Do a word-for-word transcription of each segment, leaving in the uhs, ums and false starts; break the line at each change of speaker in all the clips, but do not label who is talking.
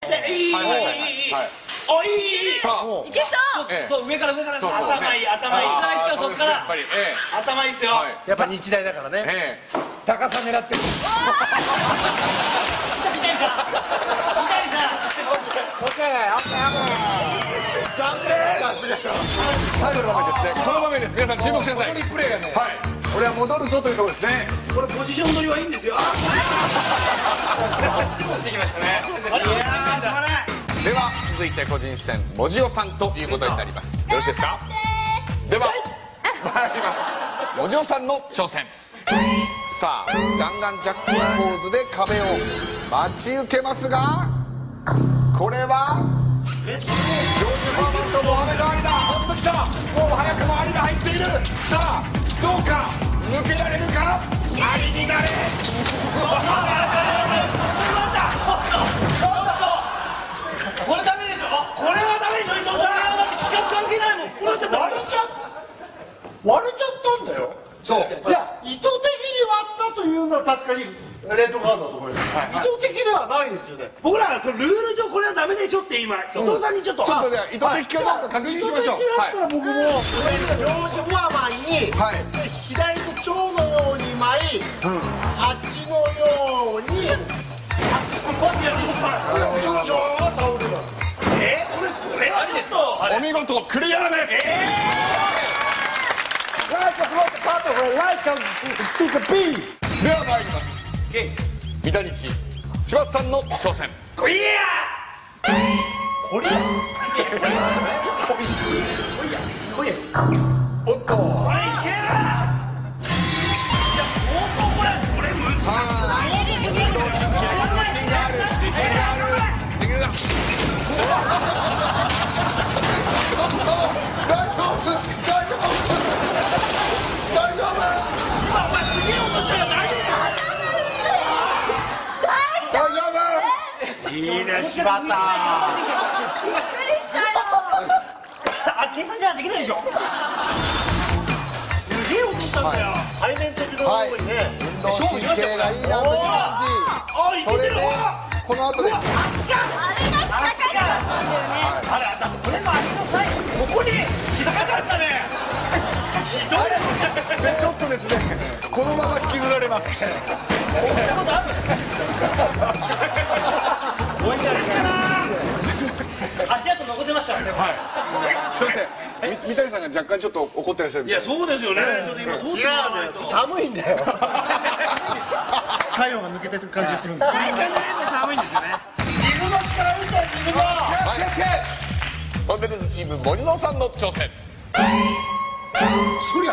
いいはいはいはい。おいい。さあいけそう。そう上から上から頭いい頭いい。頭いっちゃうそっから。頭いいっすよ。
やっぱ日大だからね。高さ狙ってる。
痛いさ。痛いさ。
オッケーオッケーオッケー。残念。
最後の場面ですね。この場面です。皆さん注目してください。はい。これは戻るぞというところですね。
これポジション取りはいいんですよ。すぐしてきましたね。
では続いて個人戦もじおさんということになります。よろしいですか。では参ります。もじおさんの挑戦。さあ弾丸ジャッキーポーズで壁を待ち受けますが、これはジョージ・フォーマンとモハメド・アリだ。おっときた。もう早くもアリが入っている。さあどうか抜けられるか。アリになれ。
これダメでしょ。これはダメでしょ。伊藤さん企画関係ないもん。割れちゃった割れちゃったんだよ。
そう。
いや意図的に割ったというのは確かにレッドカードだと思います。意図的ではないですよね。
僕らはそのルール上これはダメでしょって今伊藤さんにちょっと
ちょっとね意図的かどうか確認しましょう。
意図的だったら僕もジョージ・フォアマンに左手蝶のように舞い蜂のように
えー、俺これはちょっと
お見事クリアです。では参ります。三田日柴田さんの挑戦。
こりや
これ
こりやす
おっと
これいける。いや相当これこれむずい。
さあ運動神経に自信がある自信がある。できるな。ちょっと大丈夫大丈夫大丈夫。
今お前すげえ音したよ。大丈
大丈夫。
いいね柴田。
あ計算じゃできないでしょ。すげえ音したんだよ。
背面的な
はい
ところにね
運動神経がいいなという感じ。それでこの後です。
足が足があれだって俺の足のサイズここに引っかかったね。ひどい。
でちょっとですねこのまま引きずられます。
こんなことある。おいしいかな。足跡残せました。はい。
すいません。三谷さんが若干ちょっと怒ってらっしゃるみたい。
いやそうですよね。ちょっと今通ってもらわないと。
寒いんだよ。太陽が抜けてる感じがするんだ。
大会のレース寒いんですよね。自分の力嘘や自分の。
トンネルズチーム森野さんの挑戦。
そりゃ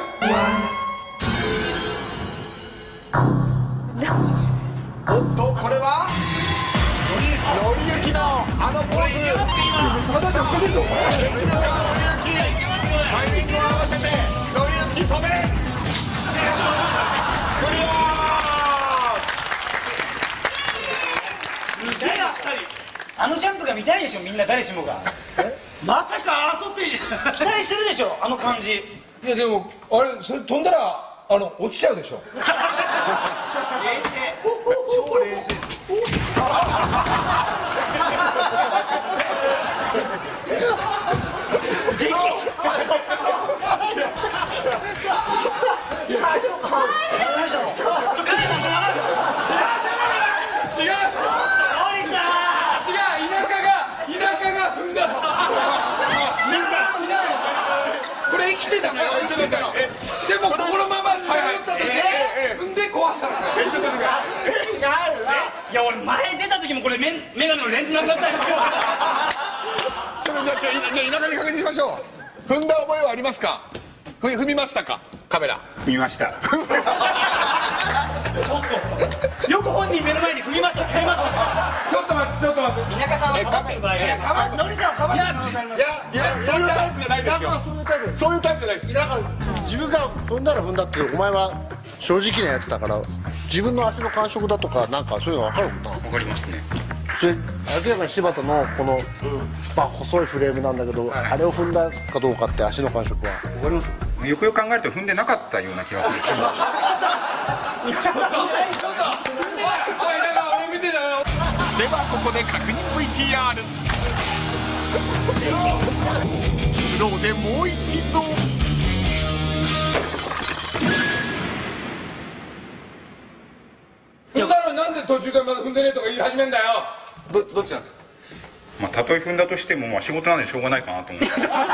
おっとこれはのりゆきのあのポーズ。タイミングを合わせてのりゆき止め。クリア。
すげえあっさり。あのジャンプが見たいでしょみんな誰しもが。まさか後って期待するでしょあの感じ。
いやでもあれそれ飛んだらあの落ちちゃうでしょ。
冷静超冷静。できちゃ
これ生きてたのよ。でもこのまま繋がった時踏んで壊したの。
えちょっと待って。
いや俺前出た時もこれメガネのレンズなくなったんですよ。
ちょっとじゃあじゃあ田舎で確認しましょう。踏んだ覚えはありますか。ふ踏みましたかカメラ。
踏みました。
ちょっとよく本人目の前に踏みました踏みました。
ちょっと待ってちょっと待って。
田舎さんはかばってる場合ね。のりさんはかばってる可能性あります。
いやそういうタイプじゃないですよ。
そういうタイプです。
そういうタイプじゃないです。
なんか自分が踏んだら踏んだってお前は正直なやつだから自分の足の感触だとかなんかそういうの分かるもんな。
わかりますね。
それ明らかに柴田のこの、まあ、細いフレームなんだけど、あれを踏んだかどうかって足の感触は分かります。
よくよく考えると踏んでなかったような気がする。
ちょっとちょっと。おい、おい、俺見てたよ。
ではこここで確認 ブイティーアール スローでもう一度。
踏んだのになんで途中でまだ踏んでねえとか言い始めんだよ。
どどっちなんですか。
まあたとえ踏んだとしてもまあ仕事なんでしょうがないかなと思って。
それじゃ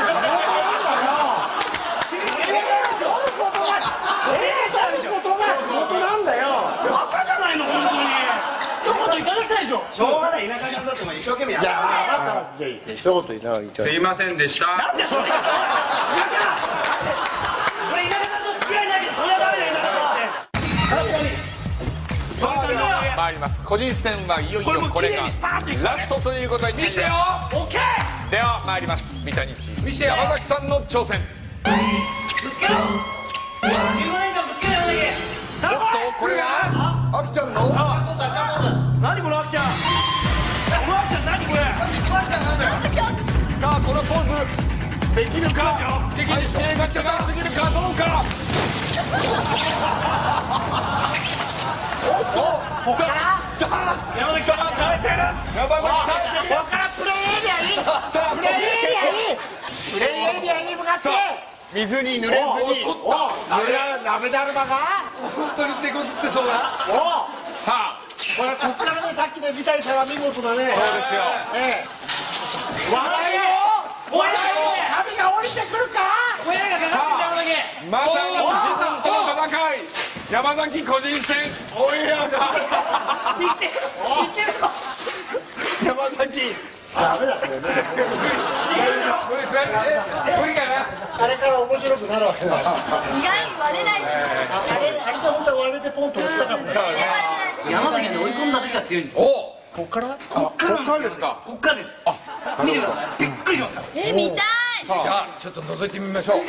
仕事が仕事なんだよ。バカじゃないの本当に。一言いただきたいでしょ。しょうがない田舎者だっても一生懸命やる。
じゃああなたじゃあ一言いただきたい。
すいませんでした。
なんでそれ。俺田舎者と付き合いないけどそれはダメだよ田舎者って。
さあでは参ります。個人戦はいよいよこれがラストということになります。
見してよ。
オッケー。
では参ります。三谷チーム
見してよ
山崎さんの挑戦。
ぶつけろ。じゅうごねんかんぶつけろ山崎。さあ
とこれがあきちゃんの
何このアキちゃん。このアキちゃん何これ。
かこのポーズできるか。背景が違いすぎるかどうか。おっとさあさあ
山崎さん耐えてる。
山崎耐えてる。
ここからプレイエリアに
さあ
プレイエリアにプレイエリアに向かって
さあ水に濡れずに
おラメダルラメダルマが
本当に手こずってそうだ。
お
さあ
これこっからねさっきの三谷さんが見事だね。
そうですよ。
ええ
笑いよ。おい
髪が降りてくるか。
親がかかってる山崎。
まさに自分との戦い山崎個人戦オンエアだ。
見て見てる。
山崎
ダメだこれね。
これ座りえ無理かな。
あれから面白くなるわけだ。
意外に割れないです
あれあれで本当は割れてポンと落ちたかった。
山崎はね追い込んだ時が強いんですよ。
お
こっから
こっからですか。
こっからです。見てください。びっくりしますから。
え見たい
じゃあちょっと覗いてみましょう。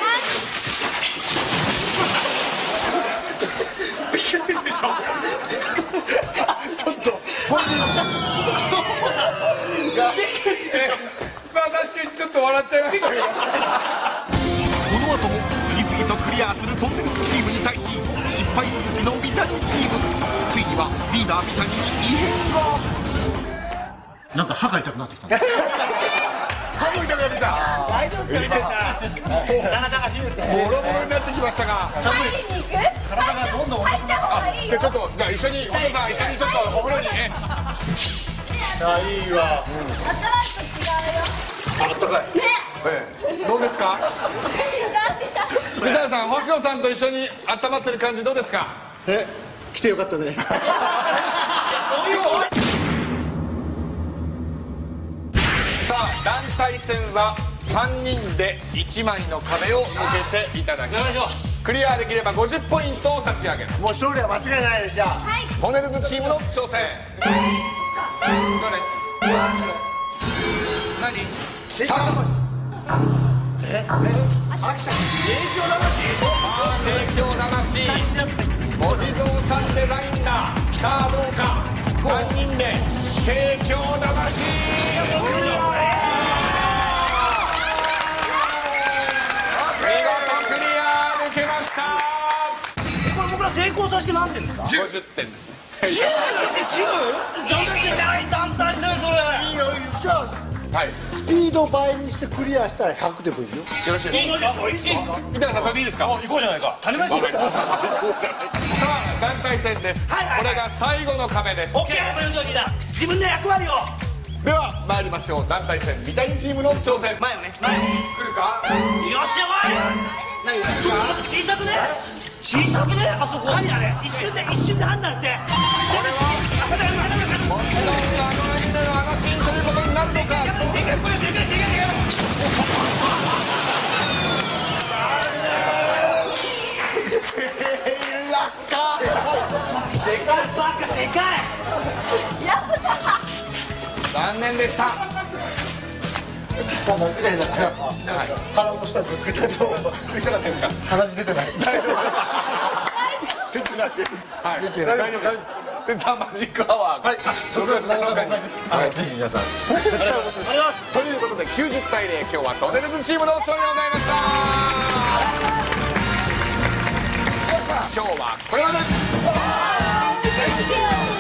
ちょっと本人
まあ確かにちょっと笑っちゃいましたけど。
この後も次々とクリアするトンネルズチームに対し失敗続きの三谷チーム。ついにはリーダー三谷に異変が。
なんか歯が痛くなってきた。
歯も痛くなってきた。
大丈夫ですか。体が冷えて。
ボロボロになってきましたが。
入りに行く
体がどんどん
入った方がいいよ
じゃあちょっとじゃあ一緒にお父さん一緒にちょっとお風呂にね。
あいいわ。
あったらと違うよ
あったかい。
ね
ええどうですか。
なんでだ
三谷さん星野さんと一緒に温まってる感じどうですか。
え来てよかったね。
そういう思い。
さあ団体戦はさんにんでいちまいの壁を抜けていただきます。クリアできればごじゅっポイントを差し上げます。
もう勝利は間違いないです。じゃあ
はい
トンネルズチームの挑戦。
どれ？何？
スタート。さあ提供魂文字蔵さんデザインだ。さあどうかさんにんで提供魂。見事クリア抜けました。
これ僕ら成功させて何点ですか。
ごじゅってんですね。
じゅうですね。じゅう。意味ない団体戦それ。
いいよ。じゃあ
はい。
スピード倍にしてクリアしたらひゃくでもいいよ。
よろしいですか。
いいですか。
三谷さんそれでいいですか。
行こうじゃないか。当たり前ですよ。
さあ団体戦です。
はいはいはい
これが最後の壁です。
オッケー。わかりましたリーダー。自分の役割を。
では参りましょう。団体戦三谷チームの挑戦。
前をね。前を。
来るか？
よっしゃおい。何ちょっと待って小さくね。小さくねあそこ。何あれ。一瞬で一瞬で判断して。これは。
もちろんあのエンデのあのシーンということになるのか。
でかいこれでかいでかいでかい。
全員ラスカ。
でかいバカでかい。
やった
残念でした。
ただみたいだから腹の下にぶつけてそう。
いかがですか。
さらし出てない。
大丈夫。出てないです。はい。大丈夫です。さあマジックアワー。はい。ろくがつなのかに。はい。ぜひ皆さん。ということできゅうじゅうたいゼロ今日はトンネルズチームの勝利でございました。今日はこれまで。
Thank you